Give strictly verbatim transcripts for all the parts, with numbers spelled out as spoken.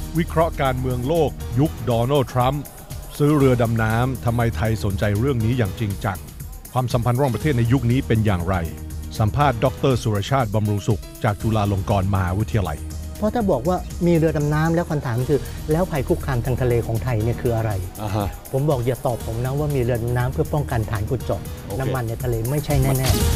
วิเคราะห์การเมืองโลกยุคโดนัลด์ทรัมป์ซื้อเรือดำน้ำทำไมไทยสนใจเรื่องนี้อย่างจริงจังความสัมพันธ์ระหว่างประเทศในยุคนี้เป็นอย่างไรสัมภาษณ์ดร.สุรชาติบำรุงสุขจากจุฬาลงกรณ์มหาวิทยาลัยเพราะถ้าบอกว่ามีเรือดำน้ำแล้วคำถามคือแล้วภัยคุกคามทางทะเลของไทยเนี่ยคืออะไร uh-huh. ผมบอกอย่าตอบผมนะว่ามีเรือดำน้ำเพื่อป้องกันฐานขุดเจาะ okay. น้ำมันในทะเลไม่ใช่แน่ๆ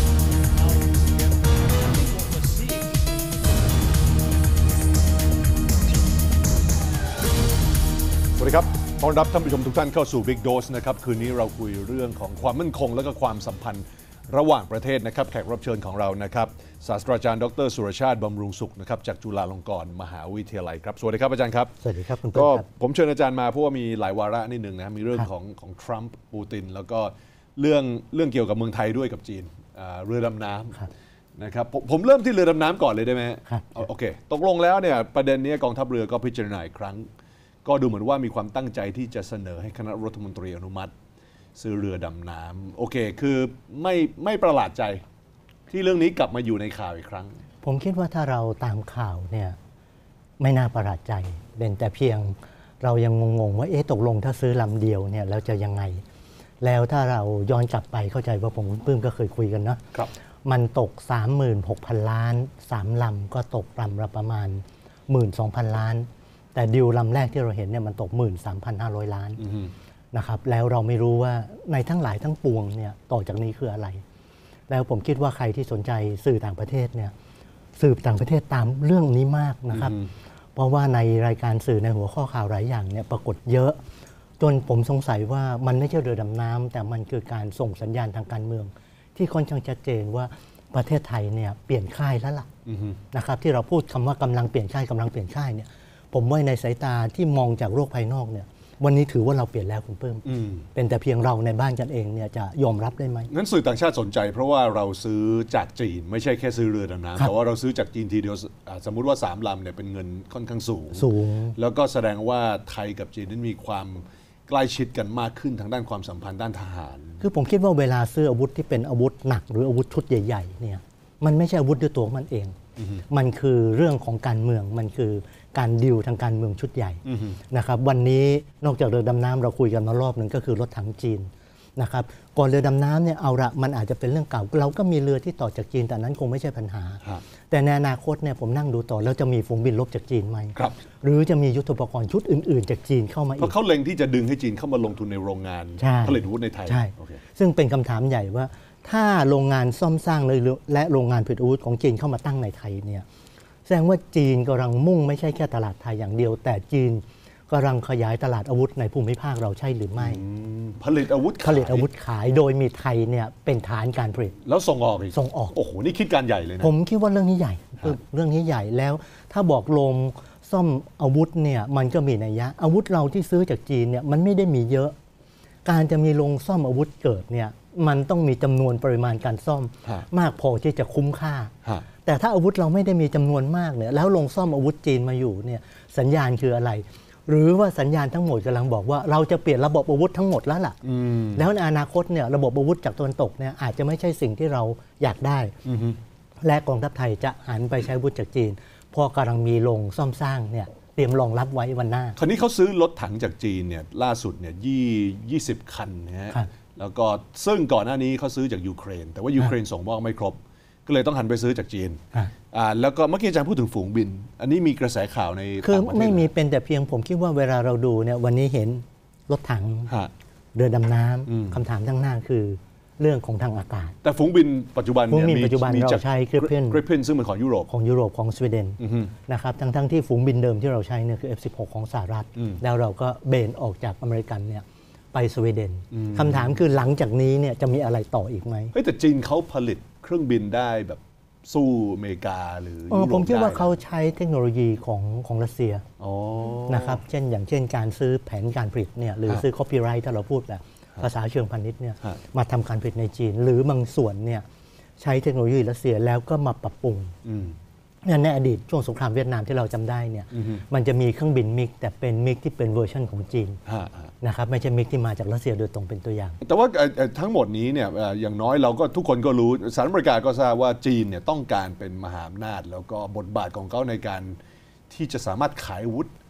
สวัสดีครับต้อนรับท่านผู้ชมทุกท่านเข้าสู่ Big Dose นะครับคืนนี้เราคุยเรื่องของความมั่นคงและก็ความสัมพันธ์ระหว่างประเทศนะครับแขกรับเชิญของเรานะครับศาสตราจารย์ดร.สุรชาติบำรุงสุขนะครับจากจุฬาลงกรณ์มหาวิทยาลัยครับสวัสดีครับอาจารย์ครับสวัสดีครับคุณก็ผมเชิญอาจารย์มาเพราะว่ามีหลายวาระนิดนึงนะมีเรื่องของของทรัมป์ปูตินแล้วก็เรื่องเรื่องเกี่ยวกับเมืองไทยด้วยกับจีนเรือดำน้ำนะครับผมผมเริ่มที่เรือดำน้ำก่อนเลยได้ไหมครับโอเคตกลงแล้วเนี่ยประเด็นนี้กองทัพเรือก็พิจารณาอีกครั้งก็ดูเหมือนว่ามีความตั้งใจที่จะเสนอให้คณะรัฐมนตรีอนุมัติซื้อเรือดำน้ำโอเคคือไม่ไม่ประหลาดใจที่เรื่องนี้กลับมาอยู่ในข่าวอีกครั้งผมคิดว่าถ้าเราตามข่าวเนี่ยไม่น่าประหลาดใจเป็นแต่เพียงเรายังงงๆว่าเอ๊ะตกลงถ้าซื้อลำเดียวเนี่ยแล้วจะยังไงแล้วถ้าเราย้อนกลับไปเข้าใจว่าผมปื้มก็เคยคุยกันเนาะมันตก สามหมื่นหกพัน ล้านสามลำก็ตกลำละประมาณ หนึ่งหมื่นสองพัน ล้านแต่ดิวลำแรกที่เราเห็นเนี่ยมันตก หนึ่งหมื่นสามพันห้าร้อย ล้านนะครับแล้วเราไม่รู้ว่าในทั้งหลายทั้งปวงเนี่ยต่อจากนี้คืออะไรแล้วผมคิดว่าใครที่สนใจสื่อต่างประเทศเนี่ยสื่อต่างประเทศตามเรื่องนี้มากนะครับเพราะว่าในรายการสื่อในหัวข้อข่าวหลายอย่างเนี่ยปรากฏเยอะจนผมสงสัยว่ามันไม่ใช่เรือดำน้ำแต่มันคือการส่งสัญญาณทางการเมืองที่ค่อนข้างชัดเจนว่าประเทศไทยเนี่ยเปลี่ยนค่ายแล้วล่ะนะครับที่เราพูดคำว่ากำลังเปลี่ยนค่ายกำลังเปลี่ยนค่ายเนี่ยผมว่าในสายตาที่มองจากโลกภายนอกเนี่ยวันนี้ถือว่าเราเปลี่ยนแล้วคุณเพิ่มเป็นแต่เพียงเราในบ้านกันเองเนี่ยจะยอมรับได้ไหมงั้นสื่อต่างชาติสนใจเพราะว่าเราซื้อจากจีนไม่ใช่แค่ซื้อเรือดำน้ำแต่ว่าเราซื้อจากจีนทีเดียวสมมุติว่าสามลำเนี่ยเป็นเงินค่อนข้างสูงสูงแล้วก็แสดงว่าไทยกับจีนนั้นมีความใกล้ชิดกันมากขึ้นทางด้านความสัมพันธ์ด้านทหารคือผมคิดว่าเวลาซื้ออาวุธที่เป็นอาวุธหนักหรืออาวุธชุดใหญ่ๆเนี่ยมันไม่ใช่อาวุธด้วยตัวมันเองมันคือเรื่องของการเมืองมันคือการดิวทางการเมืองชุดใหญ่นะครับวันนี้นอกจากเรือดำน้ำเราคุยกันมารอบหนึ่งก็คือรถถังจีนนะครับก่อนเรือดำน้ำเนี่ยเอาละมันอาจจะเป็นเรื่องเก่าเราก็มีเรือที่ต่อจากจีนแต่นั้นคงไม่ใช่ปัญหาแต่ในอนาคตเนี่ยผมนั่งดูต่อแล้วจะมีฝูงบินรบจากจีนไหมหรือจะมียุทโธปกรณ์ชุดอื่นๆจากจีนเข้ามาอีกเพราะเขาเล็งที่จะดึงให้จีนเข้ามาลงทุนในโรงงานผลิตอาวุธในไทยใช่ซึ่งเป็นคำถามใหญ่ว่าถ้าโรงงานซ่อมสร้างและโรงงานผลิตอาวุธของจีนเข้ามาตั้งในไทยเนี่ยแสดงว่าจีนกำลังมุ่งไม่ใช่แค่ตลาดไทยอย่างเดียวแต่จีนกำลังขยายตลาดอาวุธในภูมิภาคเราใช่หรือไม่ผลิตอาวุธผลิตอาวุธขายโดยมีไทยเนี่ยเป็นฐานการผลิตแล้วส่งออกอีกส่งออกโอ้โหนี่คิดการใหญ่เลยนะผมคิดว่าเรื่องนี้ใหญ่เรื่องนี้ใหญ่แล้วถ้าบอกลงซ่อมอาวุธเนี่ยมันก็มีนัยยะอาวุธเราที่ซื้อจากจีนเนี่ยมันไม่ได้มีเยอะการจะมีโรงซ่อมอาวุธเกิดเนี่ยมันต้องมีจำนวนปริมาณการซ่อมมากพอที่จะคุ้มค่าแต่ถ้าอาวุธเราไม่ได้มีจำนวนมากเนี่ยแล้วลงซ่อมอาวุธจีนมาอยู่เนี่ยสัญญาณคืออะไรหรือว่าสัญญาณทั้งหมดกำลังบอกว่าเราจะเปลี่ยนระบบอาวุธทั้งหมดแล้วล่ะแล้วในอนาคตเนี่ยระบบอาวุธจากตะวันตกเนี่ยอาจจะไม่ใช่สิ่งที่เราอยากได้และกองทัพไทยจะหันไปใช้อาวุธจากจีนพอกำลังมีโรงซ่อมสร้างเนี่ยเตรียมรองรับไว้วันหน้าคราวนี้เขาซื้อรถถังจากจีนเนี่ยล่าสุดเนี่ยยี่ยี่สิบคันนะฮะแล้วก็ซึ่งก่อนหน้านี้เขาซื้อจากยูเครนแต่ว่ายูเครนส่งมอบไม่ครบก็เลยต้องหันไปซื้อจากจีนอ่าแล้วก็เมื่อกี้อาจารย์พูดถึงฝูงบินอันนี้มีกระแสข่าวในคือไม่มีเป็นแต่เพียงผมคิดว่าเวลาเราดูเนี่ยวันนี้เห็นรถถังเรือดำน้ำคำถามทั้งหน้าคือเรื่องของทางอากาศแต่ฝูงบินปัจจุบันเนี่ยมีปัจจุบันเราใช้กริปเพนกริปเพนซึ่งเป็นของยุโรปของยุโรปของสวีเดนนะครับทั้งทั้งที่ฝูงบินเดิมที่เราใช้เนี่ยคือ เอฟ สิบหก ของสหรัฐแล้วเราก็เบนออกจากอเมริกันเนี่ยไปสวีเดนคำถามคือหลังจากนี้เนี่ยจะมีอะไรต่ออีกไหมเฮ้ยแต่จีนเขาผลิตเครื่องบินได้แบบสู้อเมริกาหรือยุโรปผมคิดว่าเขาใช้เทคโนโลยีของของรัสเซียนะครับเช่นอย่างเช่นการซื้อแผนการผลิตเนี่ยหรือซื้อ copyright ถ้าเราพูดแบบภาษาเชิงพาณิชย์เนี่ยมาทำการผลิตในจีนหรือบางส่วนเนี่ยใช้เทคโนโลยีรัสเซียแล้วก็มาปรับปรุงในอดีตช่วงสงครามเวียดนามที่เราจำได้เนี่ยมันจะมีเครื่องบินมิกแต่เป็นมิกที่เป็นเวอร์ชันของจีนนะครับไม่ใช่มิกที่มาจากรัสเซียโดยตรงเป็นตัวอย่างแต่ว่าทั้งหมดนี้เนี่ยอย่างน้อยเราก็ทุกคนก็รู้สหรัฐอเมริกาก็ทราบว่าจีนเนี่ยต้องการเป็นมหาอำนาจแล้วก็บทบาทของเขาในการที่จะสามารถขายอาวุธ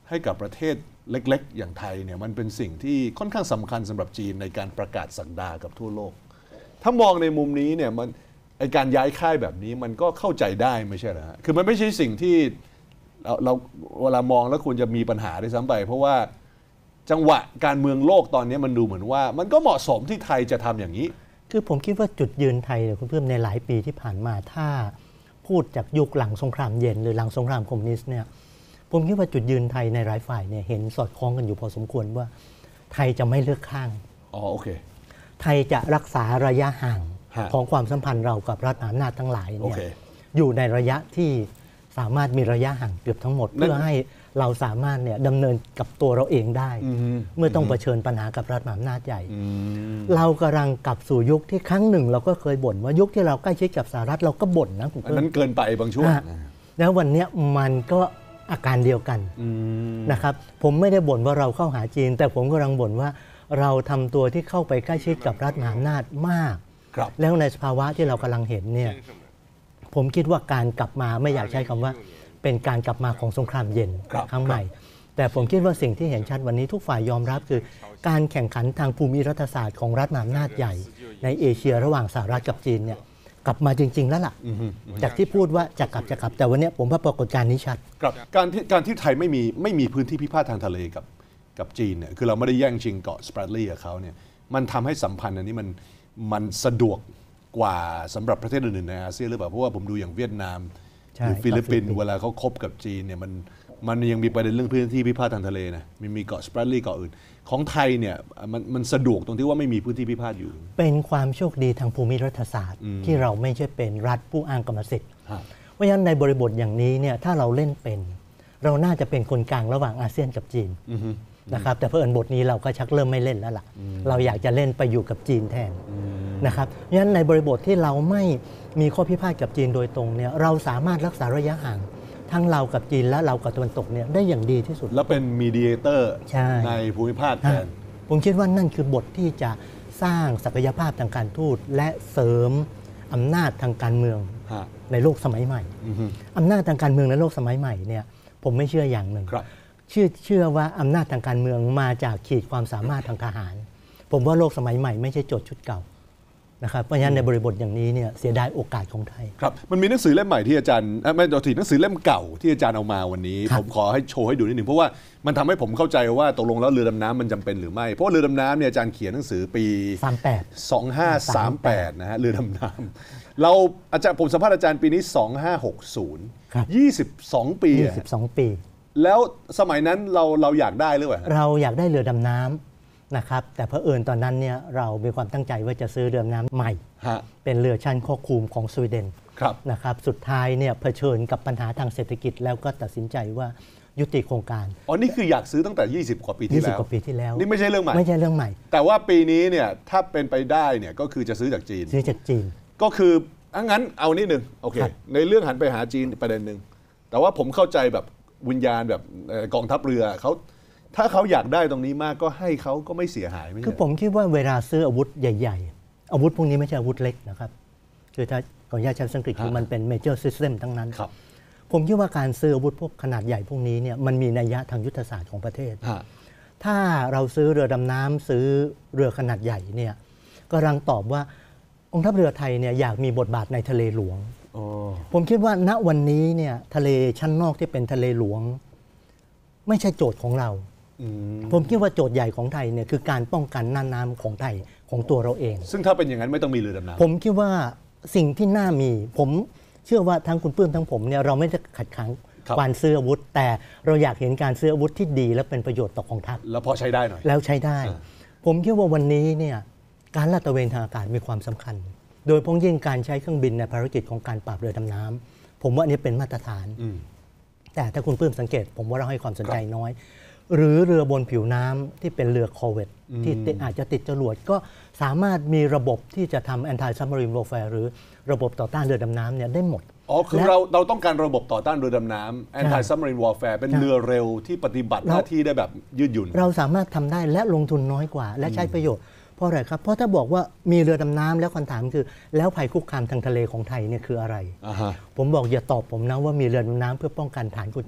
ให้กับประเทศเล็กๆอย่างไทยเนี่ยมันเป็นสิ่งที่ค่อนข้างสำคัญสำหรับจีนในการประกาศศักดากับทั่วโลกถ้ามองในมุมนี้เนี่ยมันไอการย้ายค่ายแบบนี้มันก็เข้าใจได้ไม่ใช่เหรอฮะคือมันไม่ใช่สิ่งที่เราเราเวลามองแล้วควรจะมีปัญหาด้วยซ้ำไปเพราะว่าจังหวะการเมืองโลกตอนนี้มันดูเหมือนว่ามันก็เหมาะสมที่ไทยจะทำอย่างนี้คือผมคิดว่าจุดยืนไทยเนี่ยคุณเพิ่มในหลายปีที่ผ่านมาถ้าพูดจากยุคหลังสงครามเย็นหรือหลังสงครามคอมมิวนิสต์เนี่ยผมคิดว่าจุดยืนไทยในหลายฝ่ายเนี่ยเห็นสอดคล้องกันอยู่พอสมควรว่าไทยจะไม่เลือกข้างอ๋อโอเคไทยจะรักษาระยะห่างของความสัมพันธ์เรากับรัฐมหาอำนาจทั้งหลายเนี่ย okay. อยู่ในระยะที่สามารถมีระยะห่างเกือบทั้งหมดเพื่อให้เราสามารถเนี่ยดำเนินกับตัวเราเองได้เมื่อต้องเผชิญปัญหากับรัฐมหาอำนาจใหญ่เรากำลังกลับสู่ยุคที่ครั้งหนึ่งเราก็เคยบ่นว่ายุคที่เราใกล้ชิดกับสหรัฐเราก็บ่นนะคุณอันนั้นเกินไปบางช่วงแล้ววันนี้มันก็อาการเดียวกันนะครับผมไม่ได้บ่นว่าเราเข้าหาจีนแต่ผมกำลังบ่นว่าเราทำตัวที่เข้าไปใกล้ชิดกับรัฐมหาอำนาจมากแล้วในสภาวะที่เรากำลังเห็นเนี่ยผมคิดว่าการกลับมาไม่อยากใช้คำว่าเป็นการกลับมาของสงครามเย็นครั้งใหม่แต่ผมคิดว่าสิ่งที่เห็นชัดวันนี้ทุกฝ่ายยอมรับคือการแข่งขันทางภูมิรัฐศาสตร์ของรัฐมหาอำนาจใหญ่ในเอเชียระหว่างสหรัฐกับจีนเนี่ยกลับมาจริงๆแล้วล่ะจากที่พูดว่าจะกลับจะกลับแต่วันนี้ผมว่าปรากฏการณ์นี้ชัดครับการที่การที่ไทยไม่มีไม่มีพื้นที่พิพาททางทะเลกับกับจีนเนี่ยคือเราไม่ได้แย่งชิงเกาะสเปรดลีกับเขาเนี่ยมันทำให้สัมพันธ์อันนี้มันมันสะดวกกว่าสำหรับประเทศอื่นๆในอาเซียนหรือเปล่าเพราะว่าผมดูอย่างเวียดนามหรือฟิลิปปินส์เวลาเขาคบกับจีนเนี่ยมันมันยังมีประเด็นเรื่องพื้นที่พิพาททางทะเลนะมันมีเกาะสเปรดลีเกาะอื่นของไทยเนี่ยมันมันสะดวกตรงที่ว่าไม่มีพื้นที่พิพาทอยู่เป็นความโชคดีทางภูมิรัฐศาสตร์ที่เราไม่ใช่เป็นรัฐผู้อ้างกรรมสิทธิ์เพราะฉะนั้นในบริบทอย่างนี้เนี่ยถ้าเราเล่นเป็นเราน่าจะเป็นคนกลางระหว่างอาเซียนกับจีนนะครับแต่เพื่อนบทนี้เราก็ชักเริ่มไม่เล่นแล้วล่ะเราอยากจะเล่นไปอยู่กับจีนแทนนะครับเพราะฉะนั้นในบริบทที่เราไม่มีข้อพิพาทกับจีนโดยตรงเนี่ยเราสามารถรักษาระยะห่างทั้งเรากับจีนและเรากับตะวันตกเนี่ยได้อย่างดีที่สุดแล้วเป็นมีเดียเตอร์ใ, ในภูมิภาคแทนผมคิดว่านั่นคือบทที่จะสร้างศักยภาพทางการทูตและเสริมอำนาจทางการเมืองในโลกสมัยใหม่อำนาจทางการเมืองในโลกสมัยใหม่เนี่ยผมไม่เชื่ออย่างหนึ่งเชื่อเชื่อว่าอำนาจทางการเมืองมาจากขีดความสามารถทางทหารผมว่าโลกสมัยใหม่ไม่ใช่โจทย์ชุดเก่านะครับเพราะฉะนั้นในบริบทอย่างนี้เนี่ยเสียดายโอกาสของไทยครับมันมีหนังสือเล่มใหม่ที่อาจารย์ไม่ตัวถีหนังสือเล่มเก่าที่อาจารย์เอามาวันนี้ผมขอให้โชว์ให้ดูนิดหนึ่งเพราะว่ามันทำให้ผมเข้าใจว่าตกลงแล้วเรือดำน้ำมันจำเป็นหรือไม่เพราะเรือดำน้ำเนี่ยอาจารย์เขียนหนังสือปีสามแปดสองห้าสามแปดนะฮะเรือดำน้ำเราอาจารย์ผมสัมภาษณ์อาจารย์ปีนี้สองห้าหกศูนย์ ยี่สิบสองปียี่สิบสองปีแล้วสมัยนั้นเราเราอยากได้หรือเปล่าเราอยากได้เรือดำน้ำนะครับแต่เผอิญตอนนั้นเนี่ยเรามีความตั้งใจว่าจะซื้อเรือดำน้ำใหม่เป็นเรือชั้นควบคุมของสวีเดนนะครับสุดท้ายเนี่ยเผชิญกับปัญหาทางเศรษฐกิจแล้วก็ตัดสินใจว่ายุติโครงการอ๋อนี่คืออยากซื้อตั้งแต่ยี่สิบกว่าปีที่แล้วยี่สิบกว่าปีที่แล้วนี่ไม่ใช่เรื่องใหม่ไม่ใช่เรื่องใหม่แต่ว่าปีนี้เนี่ยถ้าเป็นไปได้เนี่ยก็คือจะซื้อจากจีนซื้อจากจีนก็คืองั้นเอานิดนึงโอเคในเรื่องหันไปหาจีนประเด็นนึงแต่ว่าผมเข้าใจแบบวิญญาณแบบกองทัพเรือเขาถ้าเขาอยากได้ตรงนี้มากก็ให้เขาก็ไม่เสียหายไม่ใช่คือผมคิดว่าเวลาซื้ออาวุธใหญ่ๆอาวุธพวกนี้ไม่ใช่อาวุธเล็กนะครับคือถ้าขออนุญาตใช้ภาษาอังกฤษคือมันเป็นเมเจอร์ซิสเต็มทั้งนั้นผมคิดว่าการซื้ออาวุธพวกขนาดใหญ่พวกนี้เนี่ยมันมีนัยยะทางยุทธศาสตร์ของประเทศถ้าเราซื้อเรือดำน้ำซื้อเรือขนาดใหญ่เนี่ยก็กำลังตอบว่ากองทัพเรือไทยเนี่ยอยากมีบทบาทในทะเลหลวงผมคิดว่าณวันนี้เนี่ยทะเลชั้นนอกที่เป็นทะเลหลวงไม่ใช่โจทย์ของเราผมคิดว่าโจทย์ใหญ่ของไทยเนี่ยคือการป้องกันน่านน้ำของไทยของตัวเราเองซึ่งถ้าเป็นอย่างนั้นไม่ต้องมีเรือดำน้ำผมคิดว่าสิ่งที่น่ามีผมเชื่อว่าทั้งคุณปื้มทั้งผมเนี่ยเราไม่ได้ขัดขังการซื้ออาวุธแต่เราอยากเห็นการซื้ออาวุธที่ดีและเป็นประโยชน์ต่อกองทัพแล้วพอใช้ได้หน่อยแล้วใช้ได้ผมคิดว่าวันนี้เนี่ยการลาดตระเวนทางอากาศมีความสำคัญโดยพ้องยิ่งการใช้เครื่องบินในภารกิจของการปราบเรือดำน้ำผมว่าอันนี้เป็นมาตรฐานแต่ถ้าคุณปื้มสังเกตผมว่าเราให้ความสนใจน้อยหรือเรือบนผิวน้ำที่เป็นเรือคอร์เวตที่อาจจะติดจรวดก็สามารถมีระบบที่จะทำ anti submarine warfare หรือระบบต่อต้านเรือดำน้ำเนี่ยได้หมดอ๋อคือเราเราต้องการระบบต่อต้านเรือดำน้ำ anti submarine warfare เป็นเรือเร็วที่ปฏิบัติหน้าที่ได้แบบยืดหยุ่นเราสามารถทำได้และลงทุนน้อยกว่าและใช้ประโยชน์เพราะอะไรครับเพราะถ้าบอกว่ามีเรือดำน้ำแล้วคำถามคือแล้วภัยคุกคามทางทะเลของไทยเนี่ยคืออะไร uh-huh. ผมบอกอย่าตอบผมนะว่ามีเรือดำน้ำเพื่อป้องกันฐานขุดเจาะ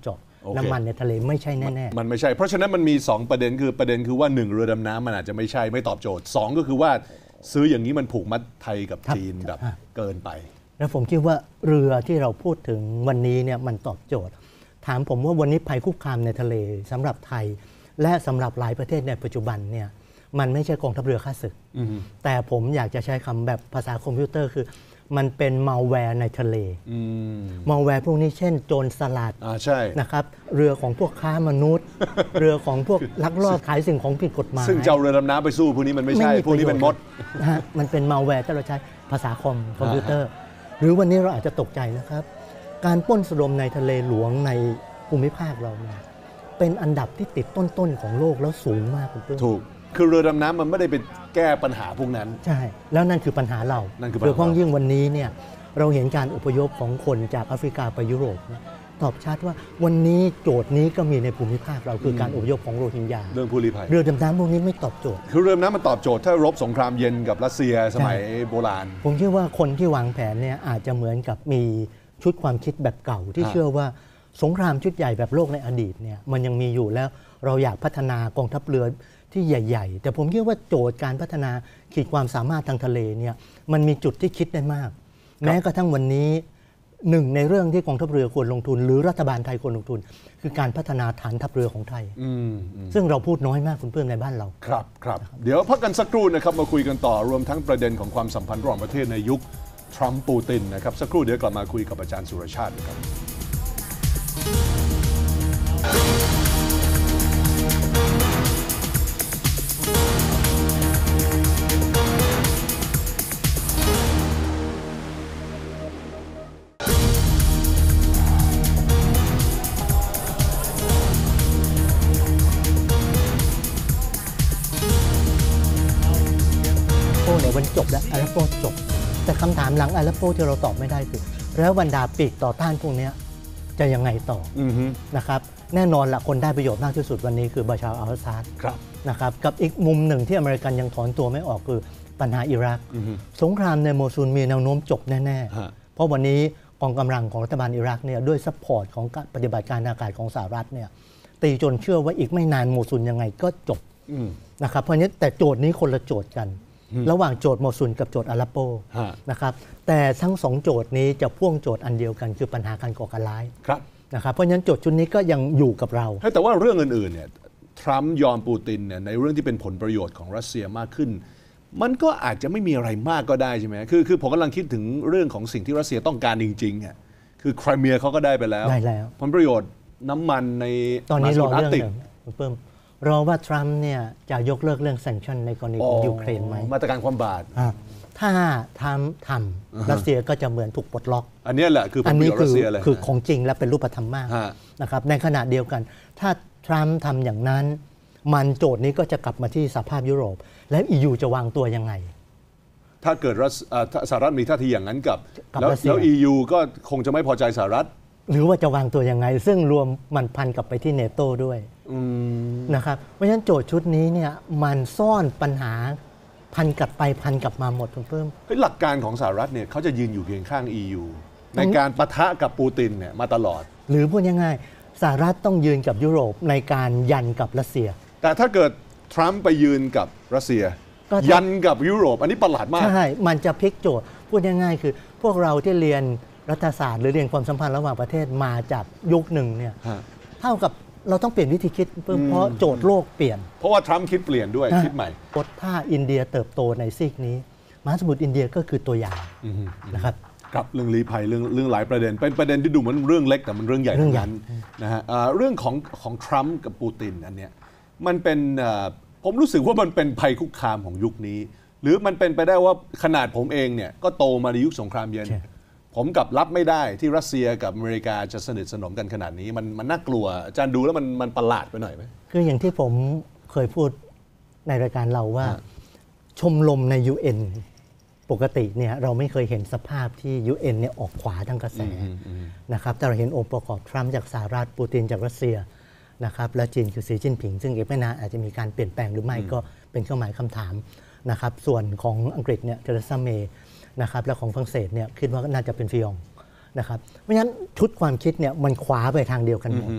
น้ำมันในทะเลไม่ใช่แน่ๆมันไม่ใช่เพราะฉะนั้นมันมีสองประเด็นคือประเด็นคือว่าหนึ่งเรือดำน้ำมันอาจจะไม่ใช่ไม่ตอบโจทย์สองก็คือว่าซื้ออย่างนี้มันผูกมัดไทยกับจีนแบบเกินไปแล้วผมคิดว่าเรือที่เราพูดถึงวันนี้เนี่ยมันตอบโจทย์ถามผมว่าวันนี้ภัยคุกคามในทะเลสำหรับไทยและสำหรับหลายประเทศในปัจจุบันเนี่ยมันไม่ใช่กองทัพเรือข้าศึกแต่ผมอยากจะใช้คำแบบภาษาคอมพิวเตอร์คือมันเป็นมัลแวร์ในทะเลมัลแวร์พวกนี้เช่นโจรสลัดนะครับเรือของพวกค้ามนุษย์ เรือของพวกลักลอบขายสิ่งของผิดกฎหมายซึ่งเจ้าเรือดำน้ำไปสู้พวกนี้มันไม่ใช่พวกนี้เป็นมดนะฮะมันเป็นมัลแวร์ที่เราใช้ภาษาคอมคอมพิวเตอร์หรือวันนี้เราอาจจะตกใจนะครับการปล้นสะดมในทะเลหลวงในภูมิภาคเราเนี่ยเป็นอันดับที่ติดต้นๆของโลกแล้วสูงมากคุณตุ้มถูกคือเรือดำน้ำมันไม่ได้ไปแก้ปัญหาพวกนั้นใช่แล้วนั่นคือปัญหาเราโดยเฉพาะยิ่งวันนี้เนี่ยเราเห็นการอพยพของคนจากแอฟริกาไปยุโรปตอบชัดว่าวันนี้โจทย์นี้ก็มีในภูมิภาคเราคือการอพยพของโรฮิงญาเรื่องผู้ลี้ภัยเรือดำน้ำพวกนี้ไม่ตอบโจทย์คือเรือดำน้ำมันตอบโจทย์ถ้ารบสงครามเย็นกับรัสเซียสมัยโบราณผมคิดว่าคนที่วางแผนเนี่ยอาจจะเหมือนกับมีชุดความคิดแบบเก่าที่เชื่อว่าสงครามชุดใหญ่แบบโลกในอดีตเนี่ยมันยังมีอยู่แล้วเราอยากพัฒนากองทัพเรือที่ใหญ่ๆแต่ผมคิดว่าโจทย์การพัฒนาขีดความสามารถทางทะเลเนี่ยมันมีจุดที่คิดได้มากแม้กระทั่งวันนี้หนึ่งในเรื่องที่กองทัพเรือควรลงทุนหรือรัฐบาลไทยควรลงทุนคือการพัฒนาฐานทัพเรือของไทยซึ่งเราพูดน้อยมากคุณเพื่อนในบ้านเราครับครับเดี๋ยวพักกันสักครู่นะครับมาคุยกันต่อรวมทั้งประเด็นของความสัมพันธ์ระหว่างประเทศในยุคทรัมป์ปูตินนะครับสักครู่เดี๋ยวกลับมาคุยกับอาจารย์สุรชาตินะครับวันจบแล้วอาเลปโปจบแต่คำถามหลังอาเลปโปที่เราตอบไม่ได้คือแล้วบรรดาปีกต่อต้านพวกนี้จะยังไงต่อนะครับแน่นอนละคนได้ประโยชน์มากที่สุดวันนี้คือบาชาร์อัลอาซาดนะครับกับอีกมุมหนึ่งที่อเมริกันยังถอนตัวไม่ออกคือปัญหาอิรักสงครามในโมซูลมีแนวโน้มจบแน่ๆเพราะวันนี้กองกำลังของรัฐบาลอิรักเนี่ยด้วยซัพพอร์ตของปฏิบัติการทางอากาศของสหรัฐเนี่ยตีจนเชื่อว่าอีกไม่นานโมซูลยังไงก็จบนะครับเพราะนี้แต่โจทย์นี้คนละโจทย์กันระหว่างโจทย์โมซุลกับโจทย์อาเลปโปนะครับแต่ทั้งสองโจทย์นี้จะพ่วงโจทย์อันเดียวกันคือปัญหาการก่อการร้ายนะครับเพราะฉะนั้นโจทย์ชุดนี้ก็ยังอยู่กับเราแต่ว่าเรื่องอื่นๆเนี่ยทรัมป์ยอมปูตินเนี่ยในเรื่องที่เป็นผลประโยชน์ของรัสเซียมากขึ้นมันก็อาจจะไม่มีอะไรมากก็ได้ใช่ไหมคือคือผมกำลังคิดถึงเรื่องของสิ่งที่รัสเซียต้องการจริงๆอ่ะคือไครเมียเขาก็ได้ไปแล้วได้แล้วผลประโยชน์น้ำมันในตอนนี้รอเรื่องหนึ่งเพิ่มรอว่าทรัมป์เนี่ยจะยกเลิกเรื่องแซงชั่นในกรณีของยูเครนไหมมาตรการความบาดถ้าทำทำรัสเซียก็จะเหมือนถูกปลดล็อกอันนี้แหละคือผลประโยชน์รัสเซียเลยคือของจริงและเป็นรูปธรรมมากนะครับในขณะเดียวกันถ้าทรัมป์ทำอย่างนั้นมันโจทย์นี้ก็จะกลับมาที่สหภาพยุโรปและ อี ยู จะวางตัวยังไงถ้าเกิดสหรัฐมีท่าทีอย่างนั้นกับแล้วแล้ว อี ยู ก็คงจะไม่พอใจสหรัฐหรือว่าจะวางตัวยังไงซึ่งรวมมันพันกลับไปที่เนโต้ด้วยนะครับเพราะฉะนั้นโจทย์ชุดนี้เนี่ยมันซ่อนปัญหาพันกลับไปพันกลับมาหมดเพิ่มหลักการของสหรัฐเนี่ยเขาจะยืนอยู่เคียงข้าง อี ยู ในการปะทะกับปูตินเนี่ยมาตลอดหรือพูดง่ายๆสหรัฐต้องยืนกับยุโรปในการยันกับรัสเซียแต่ถ้าเกิดทรัมป์ไปยืนกับรัสเซียยันกับยุโรปอันนี้ประหลาดมากใช่มันจะพลิกโจทย์พูดง่ายๆคือพวกเราที่เรียนรัฐศาสตร์หรือเรียนความสัมพันธ์ระหว่างประเทศมาจากยุคหนึ่งเนี่ยเท่ากับเราต้องเปลี่ยนวิธีคิดเพราะโจทย์โลกเปลี่ยนเพราะว่าทรัมป์คิดเปลี่ยนด้วยคิดใหม่ถ้าอินเดียเติบโตในซีกนี้มหาสมุทรอินเดียก็คือตัวอย่างนะครับกับเรื่องลี้ภัยเรื่องเรื่องหลายประเด็นเป็นประเด็นที่ดูเหมือนเรื่องเล็กแต่มันเรื่องใหญ่ทั้งนั้นนะฮะเรื่องของของทรัมป์กับปูตินอันเนี้ยมันเป็นผมรู้สึกว่ามันเป็นภัยคุกคามของยุคนี้หรือมันเป็นไปได้ว่าขนาดผมเองเนี่ยก็โตมาในยุคสงครามเย็นผมกับรับไม่ได้ที่รัสเซียกับอเมริกาจะสนิทสนมกันขนาดนี้มันมันน่ากลัวอาจารย์ดูแล้วมันมันประหลาดไปหน่อยไหมคืออย่างที่ผมเคยพูดในรายการเราว่าชมรมใน ยู เอ็น ปกติเนี่ยเราไม่เคยเห็นสภาพที่ ยู เอ็น เนี่ยออกขวาทั้งกระแสนะครับแต่เราเห็นองค์ประกอบทรัมป์จากสหรัฐปูตินจากรัสเซียนะครับและจีนคือสีจิ้นผิงซึ่งอีกไม่นานอาจจะมีการเปลี่ยนแปลงหรือไม่ก็เป็นเครื่องหมายคำถามนะครับส่วนของอังกฤษเนี่ยเทเรซาเมย์นะครับและของฝรั่งเศสเนี่ยคิดว่าน่าจะเป็นฟิยองนะครับเพราะฉะนั้นชุดความคิดเนี่ยมันขวาไปทางเดียวกันหมด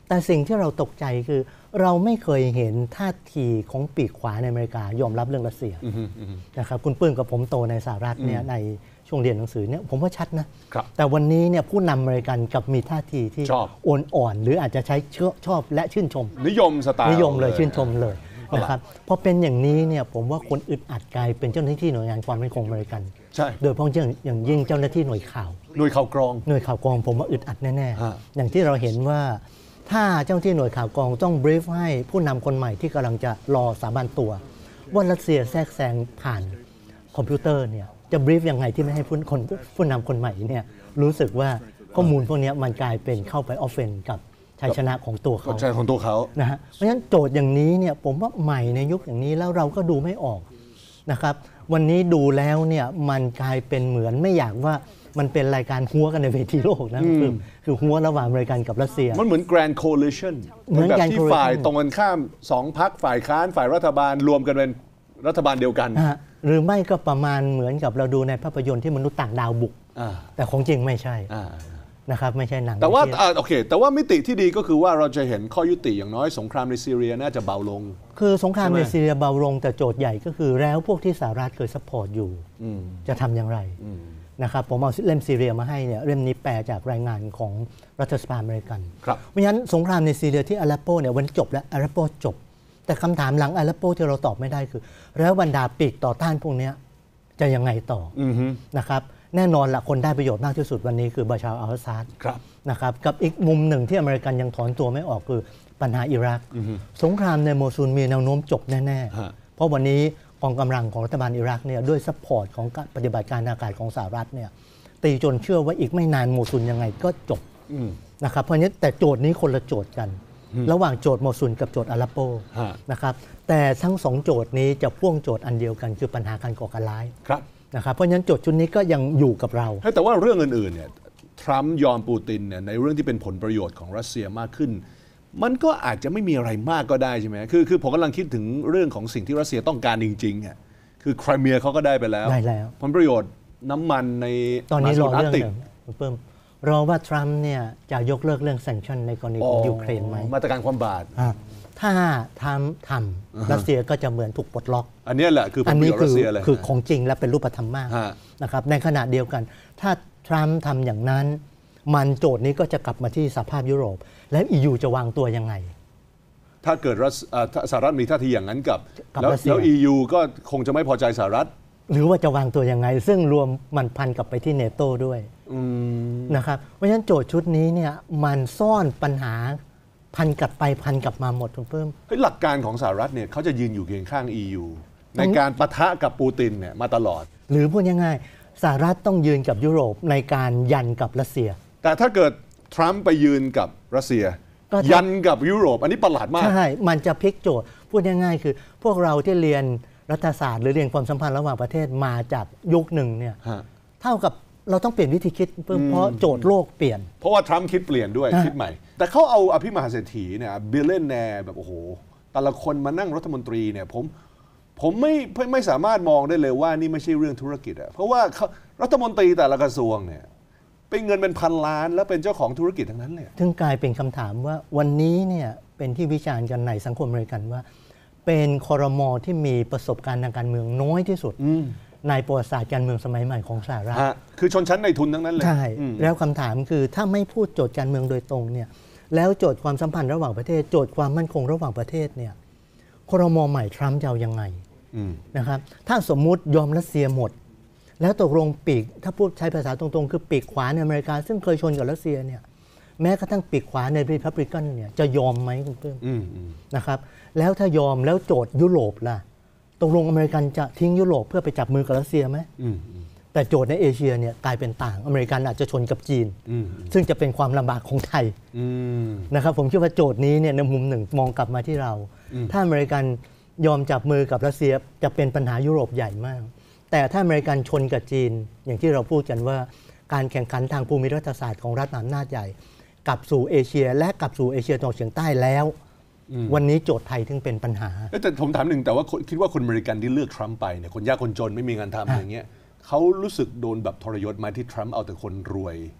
แต่สิ่งที่เราตกใจคือเราไม่เคยเห็นท่าทีของปีกขวาในอเมริกายอมรับเรื่องรัสเซียนะครับคุณปื้มกับผมโตในสหรัฐเนี่ยในช่วงเรียนหนังสือเนี่ยผมว่าชัดนะแต่วันนี้เนี่ยผู้นำอเมริกันกับมีท่าทีที่อ่อนอ่อนหรืออาจจะใช้ชอบและชื่นชมนิยมสไตล์นิยมเลยชื่นชมเลยนะครับพอเป็นอย่างนี้เนี่ยผมว่าคนอึดอัดกลายเป็นเจ้าหน้าที่หน่วยงานความมั่นคงอเมริกันใช่โดยเฉพาะอย่างยิ่งเจ้าหน้าที่หน่วยข่าวหน่วยข่าวกรองหน่วยข่าวกรองผมว่าอึดอัดแน่ๆอย่างที่เราเห็นว่าถ้าเจ้าหน้าที่หน่วยข่าวกรองต้องบรีฟให้ผู้นำคนใหม่ที่กำลังจะรอสาบานตัวว่ารัสเซียแทรกแซงผ่านคอมพิวเตอร์เนี่ยจะบรีฟยังไงที่ไม่ให้ผู้คนผู้นำคนใหม่เนี่ยรู้สึกว่าข้อมูลพวกนี้มันกลายเป็นเข้าไปออฟเฟนกับชัยชนะของตัวเขาชัยของตัวเขานะฮะเพราะฉะนั้นโจทย์อย่างนี้เนี่ยผมว่าใหม่ในยุคอย่างนี้แล้วเราก็ดูไม่ออกนะครับวันนี้ดูแล้วเนี่ยมันกลายเป็นเหมือนไม่อยากว่ามันเป็นรายการหัวกันในเวทีโลกนะคือคือหัวระหว่างอเมริกันกับรัสเซียมันเหมือน Grand Coalition เหมือนแบบที่ฝ่ายตรงกันข้ามสองพรรคฝ่ายค้านฝ่ายรัฐบาลรวมกันเป็นรัฐบาลเดียวกันหรือไม่ก็ประมาณเหมือนกับเราดูในภาพยนตร์ที่มนุษย์ต่างดาวบุกแต่ของจริงไม่ใช่นะครับไม่ใช่หนังแต่ว่าโอเคแต่ว่ามิติที่ดีก็คือว่าเราจะเห็นข้อยุติอย่างน้อยสงครามในซีเรียน่าจะเบาลงคือสงครามในซีเรียเบาลงแต่โจทย์ใหญ่ก็คือแล้วพวกที่สหรัฐเคยซัพพอร์ตอยู่จะทำอย่างไรนะครับผมเอาเล่มซีเรียมาให้เนี่ยเล่มนี้แปลจากรายงานของรัฐสภาอเมริกันเพราะฉะนั้นสงครามในซีเรียที่อาเลปโปเนี่ยวันจบแล้วอาเลปโปจบแต่คำถามหลังอาเลปโปที่เราตอบไม่ได้คือแล้วบรรดาปีกต่อต้านพวกนี้จะยังไงต่อนะครับแน่นอนละคนได้ประโยชน์มากที่สุดวันนี้คือบาชาร์ อัล อาซาดนะครับกับอีกมุมหนึ่งที่อเมริกันยังถอนตัวไม่ออกคือปัญหาอิรักสงครามในโมซูลมีแนวโน้มจบแน่ๆเพราะวันนี้กองกำลังของรัฐบาลอิรักเนี่ยด้วยซัพพอร์ตของปฏิบัติการอากาศของสหรัฐเนี่ยตีจนเชื่อว่าอีกไม่นานโมซูลยังไงก็จบนะครับเพราะนี้แต่โจทย์นี้คนละโจทย์กันระหว่างโจทย์โมซูลกับโจทย์อาเลปโปนะครับแต่ทั้งสองโจทย์นี้จะพ่วงโจทย์อันเดียวกันคือปัญหาการก่อการร้ายนะครับเพราะฉะนั้นโจทย์ชุดนี้ก็ยังอยู่กับเราแต่ว่าเรื่องอื่นๆเนี่ยทรัมป์ยอมปูตินเนี่ยในเรื่องที่เป็นผลประโยชน์ของรัสเซียมากขึ้นมันก็อาจจะไม่มีอะไรมากก็ได้ใช่ไหมคือคือผมกำลังคิดถึงเรื่องของสิ่งที่รัสเซียต้องการจริงๆอ่ะคือไครเมียเขาก็ได้ไปแล้วได้แล้วผลประโยชน์น้ำมันในตอนนี้รอเรื่องหนึ่งเพิ่มรอว่าทรัมป์เนี่ยจะยกเลิกเรื่องแซงชั่นในกรณีของยูเครนไหมมาตรการความบาดถ้าทำทำรัสเซียก็จะเหมือนถูกปลดล็อกอันนี้แหละคือผลประโยชน์รัสเซียเลยคือของจริงและเป็นรูปธรรมมากนะครับในขณะเดียวกันถ้าทรัมป์ทำอย่างนั้นมันโจทย์นี้ก็จะกลับมาที่สหภาพยุโรปแล้ว อี ยู จะวางตัวยังไงถ้าเกิดสหรัฐมีท่าทีอย่างนั้นกับแล้วแล้ว อี ยู ก็คงจะไม่พอใจสหรัฐหรือว่าจะวางตัวยังไงซึ่งรวมมันพันกลับไปที่เนโต้ด้วยนะครับเพราะฉะนั้นโจทย์ชุดนี้เนี่ยมันซ่อนปัญหาพันกลับไปพันกลับมาหมดทุกเพิ่มหลักการของสหรัฐเนี่ยเขาจะยืนอยู่เคียงข้าง อี ยู ในการปะทะกับปูตินเนี่ยมาตลอดหรือพูดง่ายๆสหรัฐต้องยืนกับยุโรปในการยันกับรัสเซียแต่ถ้าเกิดทรัมป์ไปยืนกับรัสเซียยันกับยุโรปอันนี้ประหลาดมากใช่มันจะพลิกโจทย์พูดง่ายๆคือพวกเราที่เรียนรัฐศาสตร์หรือเรียนความสัมพันธ์ระหว่างประเทศมาจากยุคหนึ่งเนี่ยเท่ากับเราต้องเปลี่ยนวิธีคิดเพราะโจทย์โลกเปลี่ยนเพราะว่าทรัมป์คิดเปลี่ยนด้วยคิดใหม่แต่เขาเอาอภิมหาเศรษฐีเนี่ยบิลเลนแนร์แบบโอ้โหแต่ละคนมานั่งรัฐมนตรีเนี่ยผมผมไม่ไม่สามารถมองได้เลยว่านี่ไม่ใช่เรื่องธุรกิจอะเพราะว่ารัฐมนตรีแต่ละกระทรวงเนี่ยเป็นเงินเป็นพันล้านแล้วเป็นเจ้าของธุรกิจทั้งนั้นเลยถึงกลายเป็นคำถามว่าวันนี้เนี่ยเป็นที่วิจารณ์กันในสังคมอเมริกันว่าเป็นครม.ที่มีประสบการณ์ทางการเมืองน้อยที่สุดในประวัติศาสตร์การเมืองสมัยใหม่ของสหรัฐคือชนชั้นในทุนทั้งนั้นเลยใช่แล้วคำถามคือถ้าไม่พูดโจทย์การเมืองโดยตรงเนี่ยแล้วโจทย์ความสัมพันธ์ระหว่างประเทศโจทย์ความมั่นคงระหว่างประเทศเนี่ยครม.ใหม่ทรัมป์จะเอายังไงนะครับถ้าสมมุติยอมรัสเซียหมดแล้วตกลงปีกถ้าพูดใช้ภาษาตรงๆคือปีกขวาในอเมริกาซึ่งเคยชนกับรัสเซียเนี่ยแม้กระทั่งปีกขวาในรีพับลิกันเนี่ยจะยอมไหมคุณเพิ่มนะครับแล้วถ้ายอมแล้วโจทย์ยุโรปล่ะตกลงอเมริกันจะทิ้งยุโรปเพื่อไปจับมือกับรัสเซียไหมแต่โจทย์ในเอเชียเนี่ยกลายเป็นต่างอเมริกันอาจจะชนกับจีนซึ่งจะเป็นความลำบากของไทยนะครับผมคิดว่าโจทย์นี้เนี่ยในมุมหนึ่งมองกลับมาที่เราถ้าอเมริกันยอมจับมือกับรัสเซียจะเป็นปัญหายุโรปใหญ่มากแต่ถ้าอเมริกันชนกับจีนอย่างที่เราพูดกันว่าการแข่งขันทางภูมิรัฐศาสตร์ของรัฐอำนาจใหญ่กลับสู่เอเชียและกลับสู่เอเชียตะวันออกเฉียงใต้แล้ววันนี้โจทย์ไทยถึงเป็นปัญหาแต่ผมถามหนึ่งแต่ว่าคิดว่าคนอเมริกันที่เลือกทรัมป์ไปเนี่ยคนยากคนจนไม่มีงานทำอย่างเงี้ยเขารู้สึกโดนแบบทรยศมาที่ทรัมป์เอาแต่คนรวย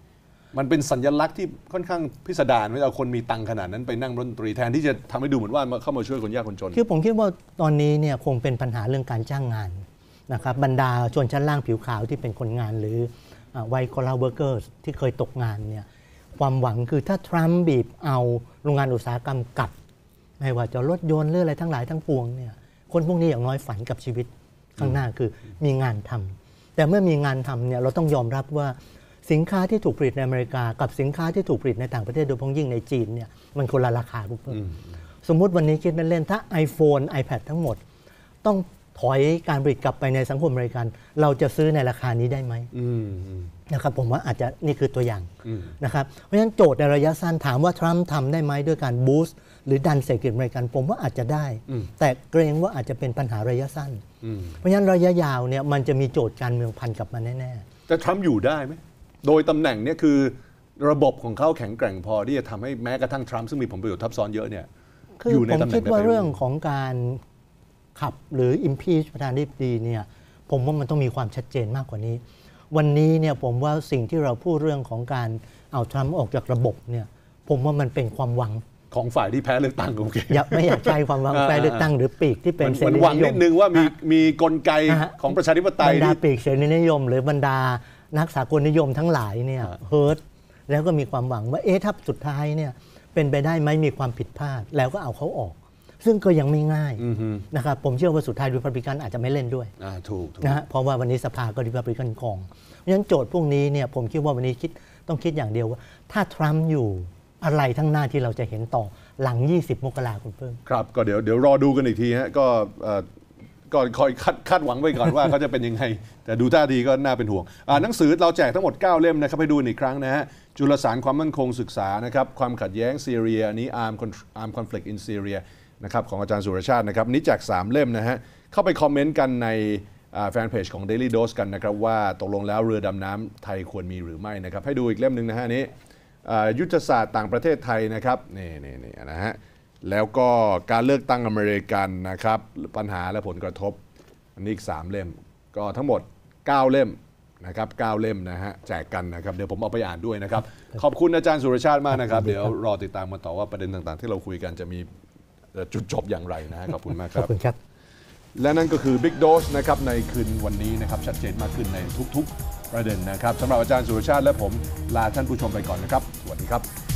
มันเป็นสัญลักษณ์ที่ค่อนข้างพิสดารไม่เอาคนมีตังขนาดนั้นไปนั่งดนตรีแทนที่จะทำให้ดูเหมือนว่าเข้ามาช่วยคนยากคนจนคือผมคิดว่าตอนนี้เนี่ยคงเป็นปัญหาเรื่องการจ้างงานนะครับบรรดาชนชั้นล่างผิวขาวที่เป็นคนงานหรือไวท์คอลลาร์เวิร์กเกอร์ที่เคยตกงานเนี่ยความหวังคือถ้าทรัมป์บีบเอาโรงงานอุตสาหกรรมกลับไม่ว่าจะรถยนต์หรืออะไรทั้งหลายทั้งปวงเนี่ยคนพวกนี้อย่างน้อยฝันกับชีวิตข้างหน้าคือมีงานทำแต่เมื่อมีงานทำเนี่ยเราต้องยอมรับว่าสินค้าที่ถูกผลิตในอเมริกากับสินค้าที่ถูกผลิตในต่างประเทศโดยเฉพาะยิ่งในจีนเนี่ยมันคนละราคาคุณเพิ่มสมมุติวันนี้คิดเล่นๆถ้า iPhone iPad ทั้งหมดต้องถอยการผลิตกลับไปในสังคมอเมริกันเราจะซื้อในราคานี้ได้ไหมนะครับผมว่าอาจจะนี่คือตัวอย่างนะครับเพราะฉะนั้นโจทย์ในระยะสั้นถามว่าทรัมป์ทำได้ไหมด้วยการบูสต์หรือดันเศรษฐกิจอเมริกันผมว่าอาจจะได้แต่เกรงว่าอาจจะเป็นปัญหาระยะสั้นเพราะฉะนั้นระยะยาวเนี่ยมันจะมีโจทย์การเมืองพันกลับมาแน่ๆแต่ทรัมป์อยู่ได้ไหมโดยตำแหน่งเนี่ยคือระบบของเขาแข็งแกร่งพอที่จะทำให้แม้กระทั่งทรัมป์ซึ่งมีผลประโยชน์ทับซ้อนเยอะเนี่ยอยู่ในตำแหน่งผมคิดว่าเรื่องของการขับหรือ impeach ประธานาธิบดีเนี่ยผมว่ามันต้องมีความชัดเจนมากกว่านี้วันนี้เนี่ยผมว่าสิ่งที่เราพูดเรื่องของการเอาทรัมป์ออกจากระบบเนี่ยผมว่ามันเป็นความหวังของฝ่ายที่แพ้เลือกตั้งโอเคอย่าไม่อยากใช้ความหวังแพ้เลือกตั้งหรือปีกที่เป็นเสรีนิยมหวังนิดนึงว่ามีมีกลไกของประชาธิปไตยบรรดาปีกเสรีนิยมหรือบรรดานักสากลนิยมทั้งหลายเนี่ยเฮิร์ตแล้วก็มีความหวังว่าเอ๊ะถ้าสุดท้ายเนี่ยเป็นไปได้ไหมมีความผิดพลาดแล้วก็เอาเขาออกซึ่งก็ยังไม่ง่ายนะครับผมเชื่อว่าสุดท้ายรีพับลิกันอาจจะไม่เล่นด้วยถูกนะฮะเพราะว่าวันนี้สภาก็รีพับลิกันกองเพราะฉะนั้นโจทย์พวกนี้เนี่ยผมคิดว่าวันนี้คิดต้องคิดอย่างเดียวว่าถ้าทรัมป์อยู่อะไรทั้งหน้าที่เราจะเห็นต่อหลังยี่สิบมกราคมเพิ่มครับก็เดี๋ยวเดี๋ยวรอดูกันอีกทีฮะก็ก็คอยคาดคาดหวังไว้ก่อนว่าเขาจะเป็นยังไงแต่ดูท่าทีก็น่าเป็นห่วงหนังสือเราแจกทั้งหมดเก้าเล่มนะครับให้ดูอีกครั้งนะฮะจุลสารความมั่นคงศึกษานะครับความขัดแย้งซีเรียอันนี้ Armed Armed Conflict in Syria นะครับของอาจารย์สุรชาตินะครับนี้แจกสามเล่มนะฮะเข้าไปคอมเมนต์กันในแฟนเพจของ Daily Dose กันนะครับว่าตกลงแล้วเรือดำน้ำไทยควรมีหรือไม่นะครับให้ดูอีกเล่มหนึ่งนะฮะนี้ยุทธศาสตร์ต่างประเทศไทยนะครับนี่นี่นี่นะฮะแล้วก็การเลือกตั้งอเมริกันนะครับปัญหาและผลกระทบอันนี้อีกสามเล่มก็ทั้งหมดเก้าเล่มนะครับเก้าเล่มนะฮะแจกกันนะครับเดี๋ยวผมเอาไปอ่านด้วยนะครับขอบคุณอาจารย์สุรชาติมากนะครับเดี๋ยวรอติดตามมาต่อว่าประเด็นต่างๆที่เราคุยกันจะมีจุดจบอย่างไรนะฮะขอบคุณมากครับขอบคุณครับและนั่นก็คือ Big Dose นะครับในคืนวันนี้นะครับชัดเจนมากขึ้นในทุกๆประเด็นนะครับสำหรับอาจารย์สุรชาติและผมลาท่านผู้ชมไปก่อนนะครับสวัสดีครับ